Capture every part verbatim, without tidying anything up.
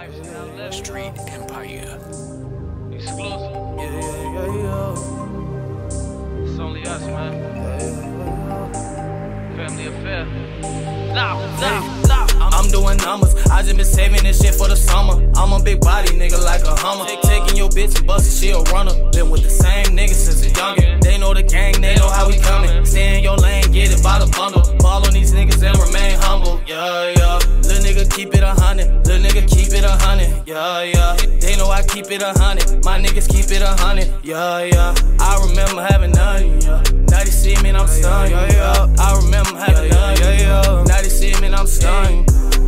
Street Empire. Exclusive. Yeah, yeah, yeah, yeah. It's only us, man. Yeah, yeah, yeah. Family affair. Loud, loud, loud. I'm doing numbers, I just been saving this shit for the summer. I'm a big body nigga like a Hummer. Take, taking your bitch and bustin', she a runner. Been with the same niggas since a youngin'. They know the gang, they know how we comin'. Stay in your lane, get it by the bundle. Ball on these niggas and remain humble. Yeah, yeah. Lil' nigga keep it a hundred. Lil' nigga keep it a hundred. Yeah, yeah. They know I keep it a hundred. My niggas keep it a hundred. Yeah, yeah. I remember having none. Yeah. Now they see me and I'm stunned. Yeah, yeah. I remember having none. Yeah, yeah. Now they see me and I'm stunned.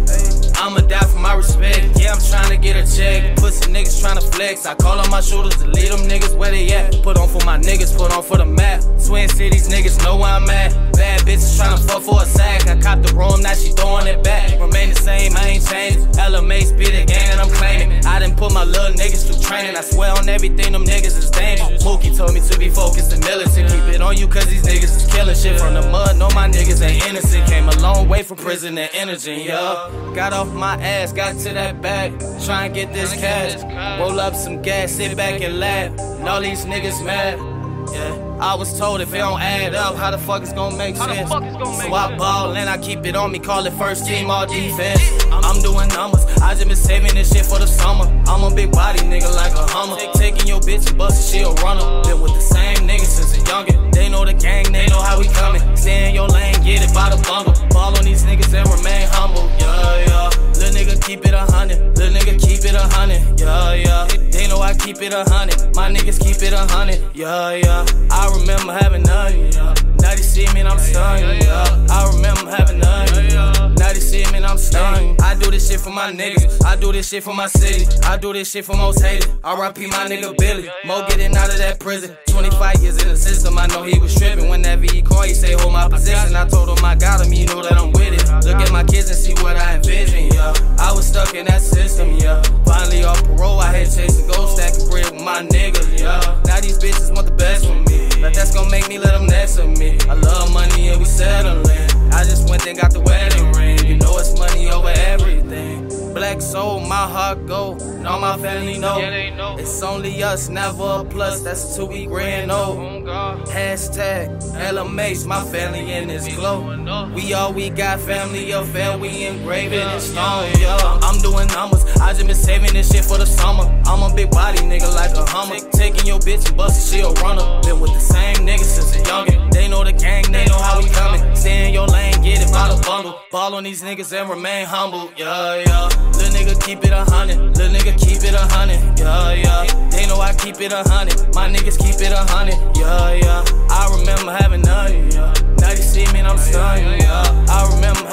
I'ma die for my respect. Yeah, I'm tryna get a check. Pussy niggas tryna flex. I call on my shooters to lead them niggas where they at. Put on for my niggas, put on for the map. Twin Cities niggas know where I'm at. Bad bitches tryna fuck for a sack. I caught the room, now she throwing it back. Remain the same, I ain't changed. L M A spit it, gang and I'm claiming. I done put my little niggas through training. I swear on everything, them niggas is dangerous. Mookie told me to be focused and militant. Keep it on you cause these niggas is killing shit. From the mud, know my niggas ain't innocent. Came a long way from prison and energy, yeah. Got off my ass, got to that bag, try and get this cash. Roll up some gas, sit back and laugh. And all these niggas mad. Yeah, I was told if it don't add up, how the fuck it's gonna make sense? So I ball and I keep it on me, call it first team all defense. I'm doing numbers, I just been saving this shit for the summer. I'm a big body nigga like a Hummer. Taking your bitch and bustin', she a runner. Been with the same niggas since a youngin'. They know the gang, they know how we comin'. Stay in your lane, get it by the bundle. Ball on these niggas and remain humble. Yeah, yeah. Lil' nigga keep it a hundred. Lil' nigga keep it a hundred. Yeah, yeah. They know I keep it a hundred. My niggas keep it a hundred. Yeah, yeah. I remember having none. Yeah. Now they see me and I'm stunned. Yeah. I remember having none. Yeah. Now they see me and I'm stunned. I do this shit for my niggas. I do this shit for my city. I do this shit for most hated. R I P my nigga Billy. Mo getting out of that prison. twenty-five years in the system. I know he was tripping. Whenever he call, he say hold my position. I told him I got him. You know that I'm with it. Look at my kids and see what I envision. Yeah. I was stuck in that system, yeah. Finally off parole, I had chasing gold, stacking bread with my niggas, yeah. Now these bitches want the best from me, but that's gonna make me let them next to me. I love money and we settling. I just went and got the wedding ring. You know it's money over everything. Black soul, my heart go, and all my family know. It's only us, never a plus, that's two we grand old. Hashtag L M H, my family in this glow. We all we got, family affair, we engraved in stone, yeah. I'm doing numbers, I just been saving this shit for the summer. I'm a big body nigga like a Hummer. Taking your bitch and bustin', she a runner. Been with the same niggas since a youngin'. They know the gang, they know how we comin'. Stay in your lane, get it by the bundle. Ball on these niggas and remain humble, yeah, yeah. Lil' nigga keep it a hundred. Lil' nigga keep it a hundred, yeah, yeah. They know I keep it a hundred. My niggas keep it a hundred, yeah, yeah. I remember having none, yeah. Now they see me and I'm stunned, yeah. I remember